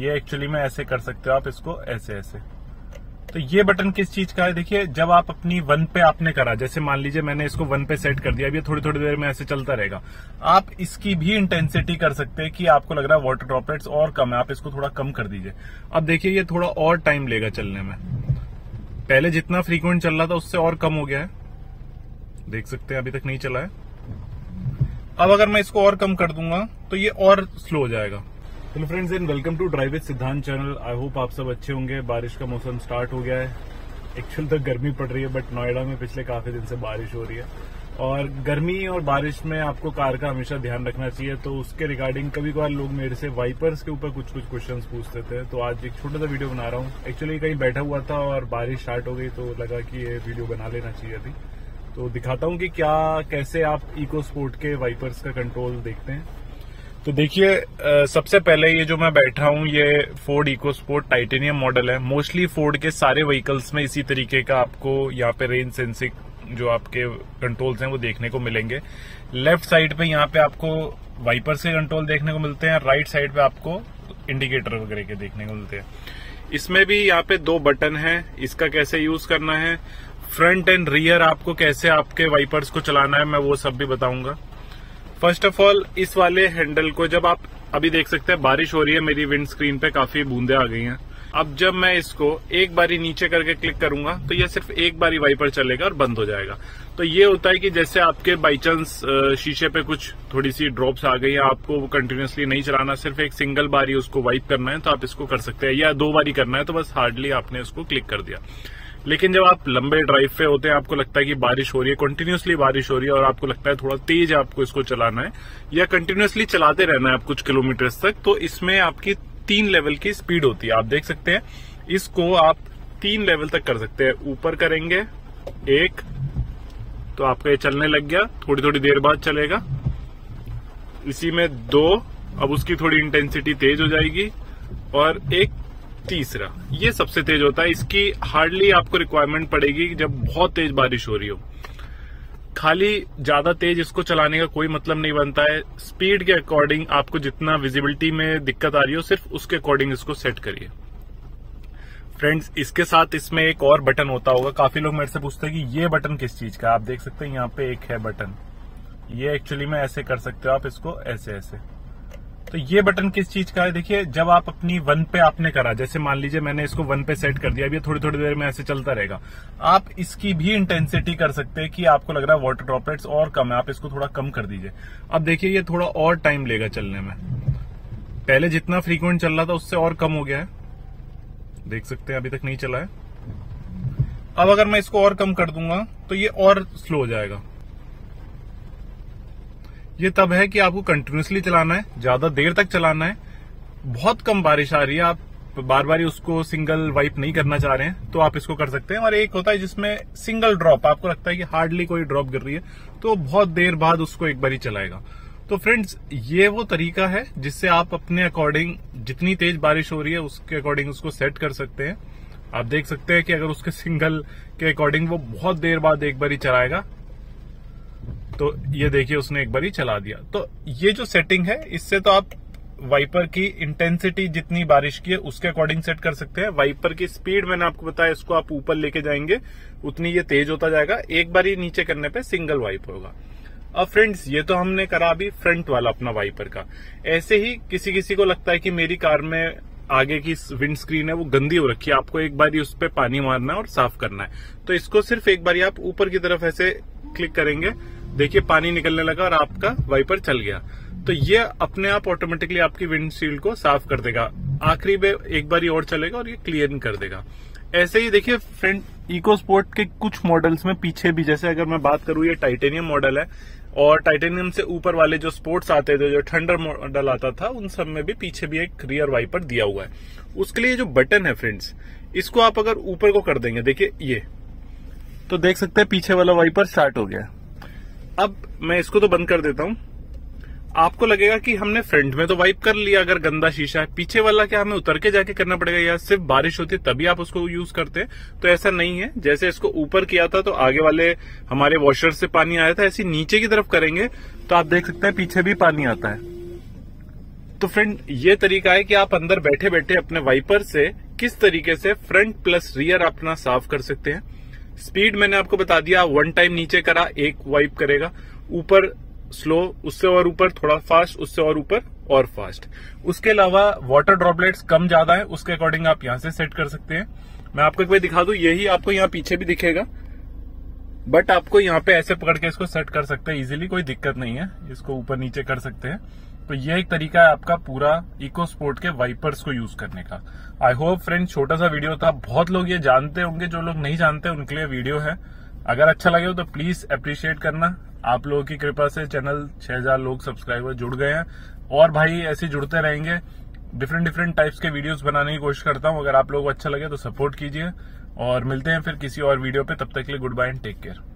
ये एक्चुअली में ऐसे कर सकते हो आप इसको ऐसे ऐसे। तो ये बटन किस चीज का है, देखिए जब आप अपनी 1 पे आपने करा, जैसे मान लीजिए मैंने इसको 1 पे सेट कर दिया, अब ये थोड़ी थोड़ी देर में ऐसे चलता रहेगा। आप इसकी भी इंटेंसिटी कर सकते हैं कि आपको लग रहा है वाटर ड्रॉपलेट्स और कम है, आप इसको थोड़ा कम कर दीजिए। अब देखिए ये थोड़ा और टाइम लेगा चलने में, पहले जितना फ्रीक्वेंट चल रहा था उससे और कम हो गया है, देख सकते हैं अभी तक नहीं चला है। अब अगर मैं इसको और कम कर दूंगा तो ये और स्लो हो जाएगा। Hello friends and welcome to drive with Siddhant channel. I hope आप सब अच्छे होंगे। बारिश का मौसम स्टार्ट हो गया है। एक्चुअल तो गर्मी पड़ रही है, बट नोएडा में पिछले काफी दिन से बारिश हो रही है, और गर्मी और बारिश में आपको कार का हमेशा ध्यान रखना चाहिए। तो उसके रिगार्डिंग कभी कभार लोग मेरे से वाइपर्स के ऊपर कुछ क्वेश्चंस पूछते थे, तो आज एक छोटा सा वीडियो बना रहा हूँ। एक्चुअली कहीं बैठा हुआ था और बारिश स्टार्ट हो गई तो लगा कि ये वीडियो बना लेना चाहिए अभी। तो दिखाता हूँ कि कैसे आप इको स्पोर्ट के वाइपर्स का कंट्रोल देखते हैं। तो देखिए सबसे पहले ये जो मैं बैठा हूँ ये Ford EcoSport Titanium model है। मोस्टली फोर्ड के सारे व्हीकल्स में इसी तरीके का आपको यहाँ पे रेन सेंसिंग जो आपके कंट्रोल्स हैं वो देखने को मिलेंगे। लेफ्ट साइड पे यहाँ पे आपको वाइपर्स के कंट्रोल देखने को मिलते हैं, राइट साइड पे आपको इंडिकेटर वगैरह के देखने को मिलते हैं। इसमें भी यहाँ पे 2 बटन है, इसका कैसे यूज करना है, फ्रंट एंड रियर आपको कैसे आपके वाइपर्स को चलाना है, मैं वो सब भी बताऊंगा। फर्स्ट ऑफ ऑल इस वाले हैंडल को जब आप अभी देख सकते हैं बारिश हो रही है, मेरी विंड स्क्रीन पे काफी बूंदे आ गई हैं। अब जब मैं इसको एक बारी नीचे करके क्लिक करूंगा तो ये सिर्फ एक बारी वाइपर चलेगा और बंद हो जाएगा। तो ये होता है कि जैसे आपके बाई चांस शीशे पे कुछ थोड़ी सी ड्रॉप्स आ गई है, आपको वो कंटिन्यूअसली नहीं चलाना, सिर्फ एक सिंगल बारी उसको वाइप करना है तो आप इसको कर सकते हैं, या 2 बारी करना है तो बस हार्डली आपने उसको क्लिक कर दिया। लेकिन जब आप लंबे ड्राइव पे होते हैं, आपको लगता है कि बारिश हो रही है, कंटिन्यूअसली बारिश हो रही है और आपको लगता है थोड़ा तेज आपको इसको चलाना है या कंटिन्यूअसली चलाते रहना है आप कुछ किलोमीटर्स तक, तो इसमें आपकी 3 लेवल की स्पीड होती है। आप देख सकते हैं इसको आप 3 लेवल तक कर सकते हैं। ऊपर करेंगे 1 तो आपका ये चलने लग गया, थोड़ी थोड़ी देर बाद चलेगा। इसी में 2, अब उसकी थोड़ी इंटेंसिटी तेज हो जाएगी, और एक तीसरा, ये सबसे तेज होता है। इसकी हार्डली आपको रिक्वायरमेंट पड़ेगी जब बहुत तेज बारिश हो रही हो। खाली ज्यादा तेज इसको चलाने का कोई मतलब नहीं बनता है। स्पीड के अकॉर्डिंग आपको जितना विजिबिलिटी में दिक्कत आ रही हो, सिर्फ उसके अकॉर्डिंग इसको सेट करिए। फ्रेंड्स इसके साथ इसमें एक और बटन होता होगा, काफी लोग मेरे से पूछते हैं कि ये बटन किस चीज का है। आप देख सकते हैं यहाँ पे एक है बटन, ये एक्चुअली में ऐसे कर सकते हो आप इसको ऐसे ऐसे। तो ये बटन किस चीज का है, देखिए जब आप अपनी 1 पे आपने करा, जैसे मान लीजिए मैंने इसको 1 पे सेट कर दिया, अब ये थोड़ी थोड़ी देर में ऐसे चलता रहेगा। आप इसकी भी इंटेंसिटी कर सकते हैं कि आपको लग रहा है वाटर ड्रॉपलेट्स और कम है, आप इसको थोड़ा कम कर dीजिए। अब देखिए ये थोड़ा और टाइम लेगा चलने में, पहले जितना फ्रीक्वेंट चल रहा था उससे और कम हो गया है, देख सकते हैं अभी तक नहीं चला है। अब अगर मैं इसको और कम कर दूंगा तो ये और स्लो हो जाएगा। ये तब है कि आपको कंटिन्यूअसली चलाना है, ज्यादा देर तक चलाना है, बहुत कम बारिश आ रही है, आप बार बार उसको सिंगल वाइप नहीं करना चाह रहे हैं तो आप इसको कर सकते हैं। और एक होता है जिसमें सिंगल ड्रॉप, आपको लगता है कि हार्डली कोई ड्रॉप गिर रही है तो बहुत देर बाद उसको एक बार ही चलाएगा। तो फ्रेंड्स ये वो तरीका है जिससे आप अपने अकॉर्डिंग जितनी तेज बारिश हो रही है उसके अकॉर्डिंग उसको सेट कर सकते हैं। आप देख सकते हैं कि अगर उसके सिंगल के अकॉर्डिंग वो बहुत देर बाद एक बार ही चलाएगा, तो ये देखिए उसने एक बार ही चला दिया। तो ये जो सेटिंग है इससे तो आप वाइपर की इंटेंसिटी जितनी बारिश की है उसके अकॉर्डिंग सेट कर सकते हैं। वाइपर की स्पीड मैंने आपको बताया, इसको आप ऊपर लेके जाएंगे उतनी ये तेज होता जाएगा, एक बार ही नीचे करने पे सिंगल वाइप होगा। अब फ्रेंड्स ये तो हमने करा अभी फ्रंट वाला अपना वाइपर का। ऐसे ही किसी किसी को लगता है कि मेरी कार में आगे की विंड स्क्रीन है वो गंदी हो रखी है, आपको एक बार ही उस पर पानी मारना है और साफ करना है। तो इसको सिर्फ एक बार आप ऊपर की तरफ ऐसे क्लिक करेंगे, देखिए पानी निकलने लगा और आपका वाइपर चल गया। तो ये अपने आप ऑटोमेटिकली आपकी विंडशील्ड को साफ कर देगा, आखिरी में एक बार ही और चलेगा और ये क्लियर कर देगा। ऐसे ही देखिए फ्रेंड इको स्पोर्ट के कुछ मॉडल्स में पीछे भी, जैसे अगर मैं बात करूं ये टाइटेनियम मॉडल है, और टाइटेनियम से ऊपर वाले जो स्पोर्ट्स आते थे, जो थंडर मॉडल आता था, उन सब में भी पीछे भी एक रियर वाइपर दिया हुआ है। उसके लिए जो बटन है फ्रेंड्स, इसको आप अगर ऊपर को कर देंगे, देखिए ये तो देख सकते हैं पीछे वाला वाइपर स्टार्ट हो गया। अब मैं इसको तो बंद कर देता हूं। आपको लगेगा कि हमने फ्रंट में तो वाइप कर लिया अगर गंदा शीशा है, पीछे वाला क्या हमें उतर के जाके करना पड़ेगा या सिर्फ बारिश होती है तभी आप उसको यूज करते हैं? तो ऐसा नहीं है। जैसे इसको ऊपर किया था तो आगे वाले हमारे वॉशर से पानी आया था, ऐसे नीचे की तरफ करेंगे तो आप देख सकते हैं पीछे भी पानी आता है। तो फ्रेंड ये तरीका है कि आप अंदर बैठे बैठे अपने वाइपर से किस तरीके से फ्रंट प्लस रियर अपना साफ कर सकते हैं। स्पीड मैंने आपको बता दिया, 1 टाइम नीचे करा 1 वाइप करेगा, ऊपर स्लो, उससे और ऊपर थोड़ा फास्ट, उससे और ऊपर और फास्ट। उसके अलावा वाटर ड्रॉपलेट्स कम ज्यादा है, उसके अकॉर्डिंग आप यहां से सेट कर सकते हैं। मैं आपको एक बार दिखा दूं, यही आपको यहाँ पीछे भी दिखेगा, बट आपको यहाँ पे ऐसे पकड़ के इसको सेट कर सकते हैं इजीली, कोई दिक्कत नहीं है, इसको ऊपर नीचे कर सकते हैं। तो यह एक तरीका है आपका पूरा इको स्पोर्ट के वाइपर्स को यूज करने का। आई होप फ्रेंड छोटा सा वीडियो था, बहुत लोग ये जानते होंगे, जो लोग नहीं जानते उनके लिए वीडियो है। अगर अच्छा लगे हो तो प्लीज अप्रिशिएट करना। आप लोगों की कृपा से चैनल 6000 लोग सब्सक्राइबर जुड़ गए हैं, और भाई ऐसे जुड़ते रहेंगे। डिफरेंट टाइप्स के वीडियोस बनाने की कोशिश करता हूं। अगर आप लोगों को अच्छा लगे तो सपोर्ट कीजिए, और मिलते हैं फिर किसी और वीडियो पे। तब तक के लिए good bye and take care.